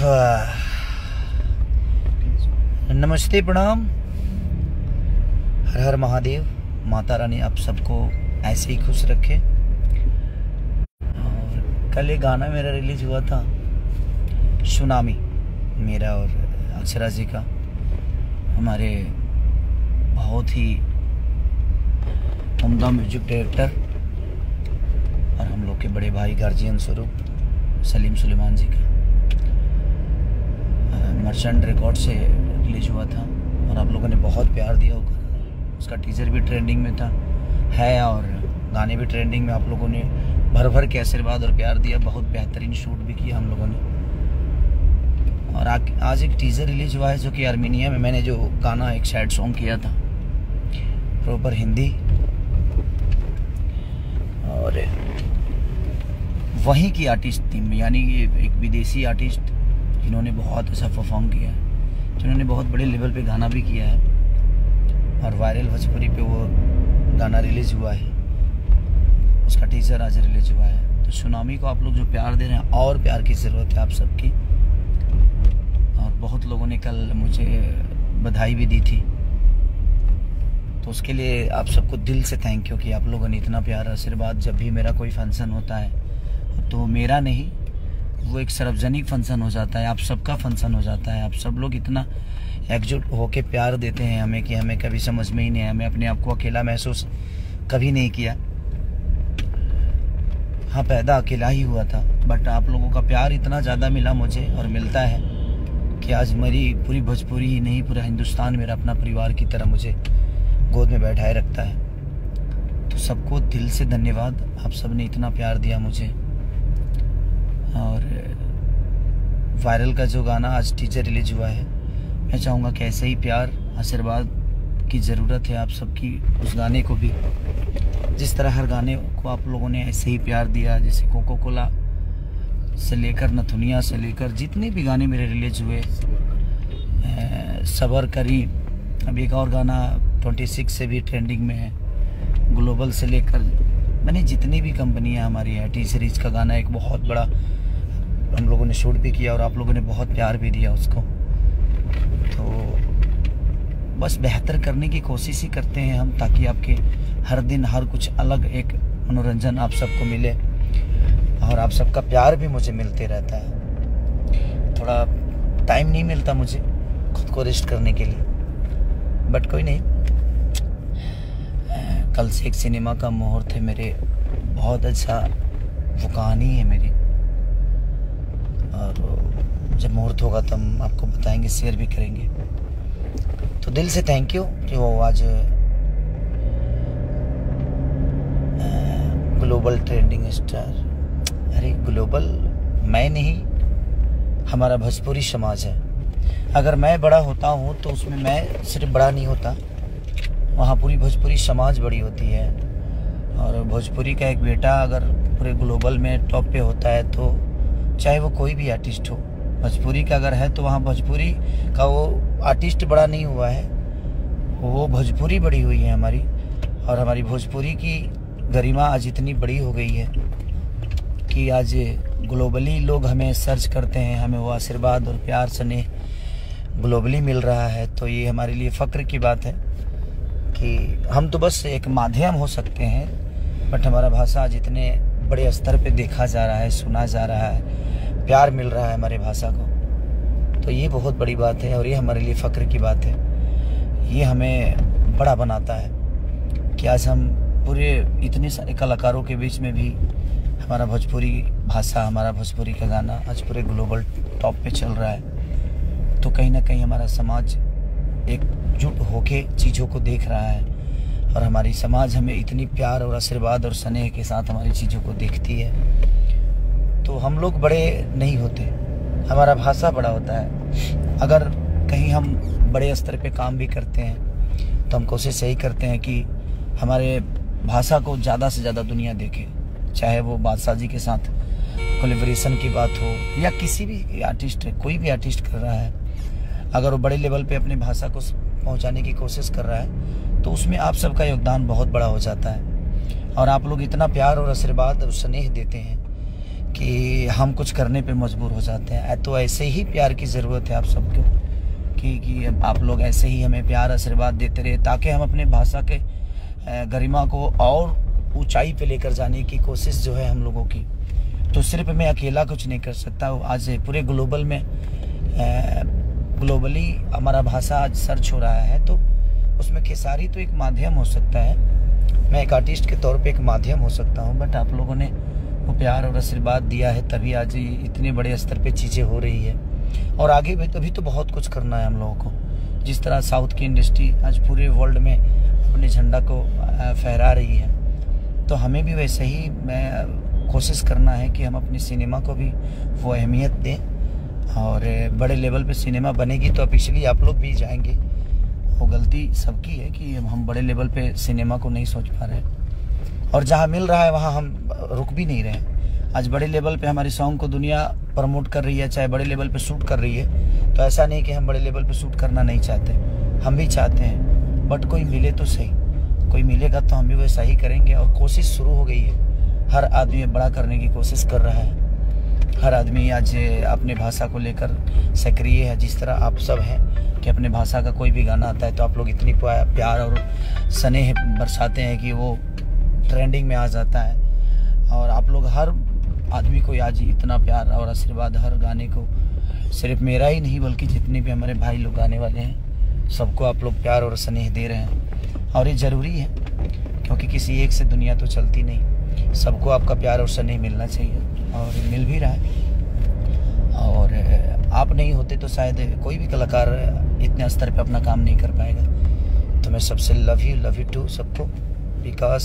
नमस्ते, प्रणाम, हर हर महादेव। माता रानी आप सबको ऐसे ही खुश रखे। और कल एक गाना मेरा रिलीज हुआ था, सुनामी, मेरा और अक्षरा जी का, हमारे बहुत ही उम्दा म्यूजिक डायरेक्टर और हम लोग के बड़े भाई गार्जियन स्वरूप सलीम सुलेमान जी का मर्चेंट रिकॉर्ड से रिलीज हुआ था और आप लोगों ने बहुत प्यार दिया होगा। उसका टीजर भी ट्रेंडिंग में था है और गाने भी ट्रेंडिंग में। आप लोगों ने भर भर के आशीर्वाद और प्यार दिया, बहुत बेहतरीन शूट भी किया हम लोगों ने। और आज एक टीजर रिलीज हुआ है जो कि आर्मेनिया में मैंने जो गाना एक सैड सॉन्ग किया था, प्रॉपर हिंदी, और वहीं की आर्टिस्ट टीम में, यानी एक विदेशी आर्टिस्ट जिन्होंने बहुत अच्छा परफॉर्म किया है, जिन्होंने बहुत बड़े लेवल पे गाना भी किया है और वायरल भोजपुरी पे वो गाना रिलीज हुआ है। उसका टीजर आज रिलीज हुआ है। तो सुनामी को आप लोग जो प्यार दे रहे हैं, और प्यार की ज़रूरत है आप सबकी। और बहुत लोगों ने कल मुझे बधाई भी दी थी, तो उसके लिए आप सबको दिल से थैंक यू कि आप लोगों ने इतना प्यार आशीर्वाद। जब भी मेरा कोई फंक्शन होता है तो मेरा नहीं, वो एक सार्वजनिक फंक्शन हो जाता है, आप सबका फंक्शन हो जाता है। आप सब लोग इतना एकजुट होके प्यार देते हैं हमें कि हमें कभी समझ में ही नहीं आया। हमें अपने आप को अकेला महसूस कभी नहीं किया। हाँ, पैदा अकेला ही हुआ था, बट आप लोगों का प्यार इतना ज़्यादा मिला मुझे और मिलता है कि आज मेरी पूरी भोजपुरी ही नहीं, पूरा हिंदुस्तान मेरा अपना परिवार की तरह मुझे गोद में बैठाए रखता है। तो सबको दिल से धन्यवाद, आप सब ने इतना प्यार दिया मुझे। और वायरल का जो गाना आज टीजर रिलीज हुआ है, मैं चाहूँगा कि ऐसे ही प्यार आशीर्वाद की ज़रूरत है आप सबकी। उस गाने को भी जिस तरह हर गाने को आप लोगों ने ऐसे ही प्यार दिया, जैसे कोको कोला से लेकर नथुनिया से लेकर जितने भी गाने मेरे रिलीज हुए, सबर करी, अब एक और गाना 26 से भी ट्रेंडिंग में है, ग्लोबल से लेकर, मैंने जितनी भी कंपनियां हमारी है, टी सीरीज का गाना एक बहुत बड़ा हम लोगों ने शूट भी किया और आप लोगों ने बहुत प्यार भी दिया उसको। तो बस बेहतर करने की कोशिश ही करते हैं हम, ताकि आपके हर दिन हर कुछ अलग एक मनोरंजन आप सबको मिले और आप सबका प्यार भी मुझे मिलते रहता है। थोड़ा टाइम नहीं मिलता मुझे खुद को रेस्ट करने के लिए, बट कोई नहीं। कल से एक सिनेमा का मुहूर्त है मेरे, बहुत अच्छा वो कहानी है मेरी, और जब मुहूर्त होगा तो हम आपको बताएंगे, शेयर भी करेंगे। तो दिल से थैंक यू कि वो आज ग्लोबल ट्रेंडिंग स्टार, अरे ग्लोबल मैं नहीं, हमारा भोजपुरी समाज है। अगर मैं बड़ा होता हूँ तो उसमें मैं सिर्फ बड़ा नहीं होता, वहाँ पूरी भोजपुरी समाज बड़ी होती है। और भोजपुरी का एक बेटा अगर पूरे ग्लोबल में टॉप पे होता है, तो चाहे वो कोई भी आर्टिस्ट हो, भोजपुरी का अगर है तो वहाँ भोजपुरी का वो आर्टिस्ट बड़ा नहीं हुआ है, वो भोजपुरी बड़ी हुई है हमारी। और हमारी भोजपुरी की गरिमा आज इतनी बड़ी हो गई है कि आज ग्लोबली लोग हमें सर्च करते हैं, हमें वो आशीर्वाद और प्यार स्नेह ग्लोबली मिल रहा है। तो ये हमारे लिए फ़ख्र की बात है कि हम तो बस एक माध्यम हो सकते हैं, बट हमारा भाषा आज इतने बड़े स्तर पे देखा जा रहा है, सुना जा रहा है, प्यार मिल रहा है हमारे भाषा को। तो ये बहुत बड़ी बात है और ये हमारे लिए फ़ख्र की बात है। ये हमें बड़ा बनाता है कि आज हम पूरे इतने सारे कलाकारों के बीच में भी हमारा भोजपुरी भाषा, हमारा भोजपुरी का गाना आज पूरे ग्लोबल टॉप पे चल रहा है। तो कहीं ना कहीं हमारा समाज एकजुट होके चीज़ों को देख रहा है और हमारी समाज हमें इतनी प्यार और आशीर्वाद और स्नेह के साथ हमारी चीज़ों को देखती है। तो हम लोग बड़े नहीं होते, हमारा भाषा बड़ा होता है। अगर कहीं हम बड़े स्तर पे काम भी करते हैं तो हम कोशिश यही करते हैं कि हमारे भाषा को ज़्यादा से ज़्यादा दुनिया देखे, चाहे वो बादशाह जी के साथ कोलैबोरेशन की बात हो या किसी भी आर्टिस्ट, कोई भी आर्टिस्ट कर रहा है, अगर वो बड़े लेवल पे अपने भाषा को पहुंचाने की कोशिश कर रहा है तो उसमें आप सबका योगदान बहुत बड़ा हो जाता है। और आप लोग इतना प्यार और आशीर्वाद और स्नेह देते हैं कि हम कुछ करने पे मजबूर हो जाते हैं। तो ऐसे ही प्यार की ज़रूरत है आप सबको कि आप लोग ऐसे ही हमें प्यार आशीर्वाद देते रहे, ताकि हम अपने भाषा के गरिमा को और ऊंचाई पे लेकर जाने की कोशिश जो है हम लोगों की। तो सिर्फ मैं अकेला कुछ नहीं कर सकता। आज पूरे ग्लोबल में ग्लोबली हमारा भाषा आज सर्च हो रहा है, तो उसमें खेसारी तो एक माध्यम हो सकता है, मैं एक आर्टिस्ट के तौर पे एक माध्यम हो सकता हूँ। बट आप लोगों ने वो प्यार और आशीर्वाद दिया है, तभी आज इतने बड़े स्तर पे चीज़ें हो रही है। और आगे भी तभी तो बहुत कुछ करना है हम लोगों को। जिस तरह साउथ की इंडस्ट्री आज पूरे वर्ल्ड में अपने झंडा को फहरा रही है, तो हमें भी वैसे ही कोशिश करना है कि हम अपनी सिनेमा को भी वो अहमियत दें। और बड़े लेवल पे सिनेमा बनेगी तो ऑफिशियली आप लोग भी जाएंगे। वो गलती सबकी है कि हम बड़े लेवल पे सिनेमा को नहीं सोच पा रहे, और जहाँ मिल रहा है वहाँ हम रुक भी नहीं रहे। आज बड़े लेवल पे हमारी सॉन्ग को दुनिया प्रमोट कर रही है, चाहे बड़े लेवल पे शूट कर रही है, तो ऐसा नहीं कि हम बड़े लेवल पे शूट करना नहीं चाहते, हम भी चाहते हैं। बट कोई मिले तो सही, कोई मिलेगा तो हम भी वैसा ही करेंगे। और कोशिश शुरू हो गई है, हर आदमी बड़ा करने की कोशिश कर रहा है, हर आदमी आज अपने भाषा को लेकर सक्रिय है। जिस तरह आप सब हैं कि अपने भाषा का कोई भी गाना आता है तो आप लोग इतनी प्यार और स्नेह बरसाते हैं कि वो ट्रेंडिंग में आ जाता है। और आप लोग हर आदमी को आज इतना प्यार और आशीर्वाद, हर गाने को, सिर्फ मेरा ही नहीं बल्कि जितने भी हमारे भाई लोग गाने वाले हैं सबको आप लोग प्यार और स्नेह दे रहे हैं। और ये ज़रूरी है, क्योंकि किसी एक से दुनिया तो चलती नहीं, सबको आपका प्यार और स्नेह मिलना चाहिए, और मिल भी रहा है। और आप नहीं होते तो शायद कोई भी कलाकार इतने स्तर पे अपना काम नहीं कर पाएगा। तो मैं सबसे लव यू टू सबको, बिकॉज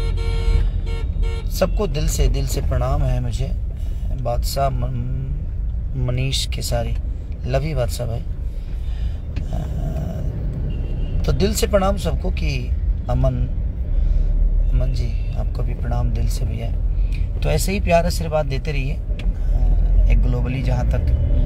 सबको दिल से प्रणाम है मुझे। बादशाह मनीष खेसारी, लव यू बादशाह भाई। तो दिल से प्रणाम सबको कि अमन जी आपको भी प्रणाम दिल से भैया। तो ऐसे ही प्यार आशीर्वाद देते रहिए। एक ग्लोबली, जहाँ तक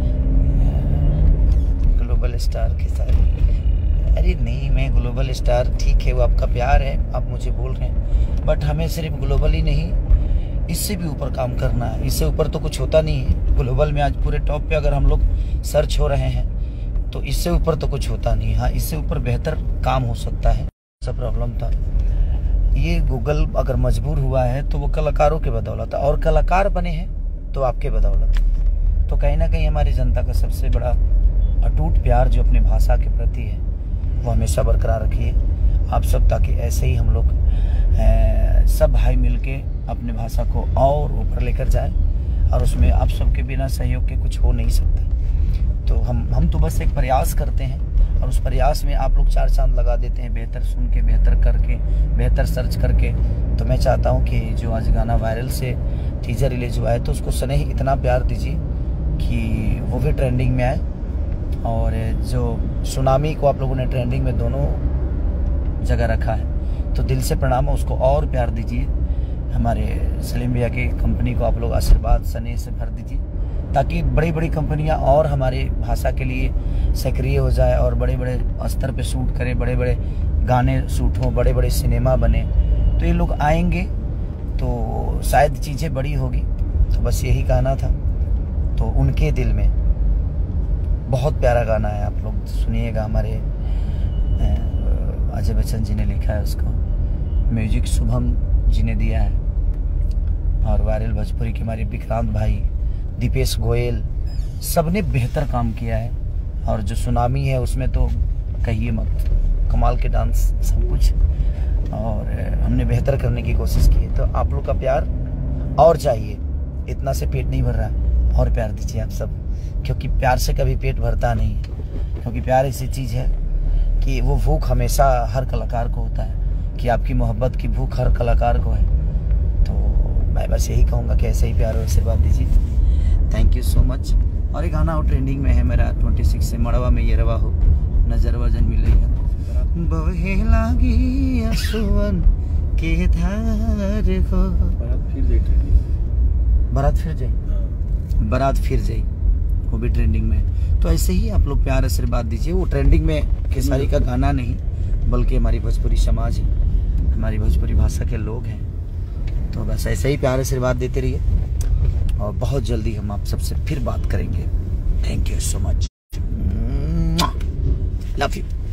ग्लोबल स्टार खेसारी, अरे नहीं मैं ग्लोबल स्टार, ठीक है वो आपका प्यार है, आप मुझे बोल रहे हैं, बट हमें सिर्फ ग्लोबल ही नहीं, इससे भी ऊपर काम करना है। इससे ऊपर तो कुछ होता नहीं है। ग्लोबल में आज पूरे टॉप पे अगर हम लोग सर्च हो रहे हैं तो इससे ऊपर तो कुछ होता नहीं। हाँ, इससे ऊपर बेहतर काम हो सकता है। सब प्रॉब्लम था ये, गूगल अगर मजबूर हुआ है तो वो कलाकारों के बदौलत, और कलाकार बने हैं तो आपके बदौलत। तो कहीं ना कहीं हमारी जनता का सबसे बड़ा अटूट प्यार जो अपने भाषा के प्रति है वो हमेशा बरकरार रखिए आप सब, ताकि ऐसे ही हम लोग सब भाई मिलके अपने भाषा को और ऊपर लेकर जाए। और उसमें आप सबके बिना सहयोग के कुछ हो नहीं सकता। तो हम तो बस एक प्रयास करते हैं, और उस प्रयास में आप लोग 4 चांद लगा देते हैं, बेहतर सुन के, बेहतर करके, बेहतर सर्च करके। तो मैं चाहता हूँ कि जो आज गाना वायरल से टीजर रिलीज हुआ है, तो उसको स्नेह इतना प्यार दीजिए कि वो भी ट्रेंडिंग में आए। और जो सुनामी को आप लोगों ने ट्रेंडिंग में दोनों जगह रखा है, तो दिल से प्रणाम, उसको और प्यार दीजिए। हमारे सलीम भैया की कंपनी को आप लोग आशीर्वाद स्नेह से भर दीजिए, ताकि बड़ी बड़ी कंपनियां और हमारी भाषा के लिए सक्रिय हो जाए और बड़े बड़े स्तर पे शूट करें, बड़े बड़े गाने शूट हों, बड़े बड़े सिनेमा बने। तो ये लोग आएंगे तो शायद चीज़ें बड़ी होगी। तो बस यही कहना था। तो उनके दिल में बहुत प्यारा गाना है, आप लोग सुनिएगा। हमारे अजय बच्चन जी ने लिखा है उसको, म्यूजिक शुभम जी ने दिया है, और वायरल भोजपुरी के हमारे विक्रांत भाई, दीपेश गोयल, सब ने बेहतर काम किया है। और जो सुनामी है उसमें तो कहिए मत, कमाल के डांस सब कुछ, और हमने बेहतर करने की कोशिश की है। तो आप लोग का प्यार और चाहिए, इतना से पेट नहीं भर रहा है, और प्यार दीजिए आप सब, क्योंकि प्यार से कभी पेट भरता नहीं है। क्योंकि प्यार ऐसी चीज़ है कि वो भूख हमेशा हर कलाकार को होता है, कि आपकी मोहब्बत की भूख हर कलाकार को है। तो मैं बस यही कहूँगा कि ऐसे ही प्यार और आशीर्वाद दीजिए। Thank you so much. और एक गाना और ट्रेंडिंग में है मेरा 26 से, मड़वा में ये रवा हो, नजर वजन मिलेगा, बहे लागी असुवन के धार हो, बारात फिर जाई, वो भी ट्रेंडिंग में है। तो ऐसे ही आप लोग प्यार आशीर्वाद दीजिए। वो ट्रेंडिंग में खेसारी का गाना नहीं, बल्कि हमारी भोजपुरी समाज है, हमारी भोजपुरी भाषा के लोग हैं। तो बस ऐसे ही प्यार आशीर्वाद देते रहिए। और बहुत जल्दी हम आप सबसे फिर बात करेंगे। Thank you so much, love you.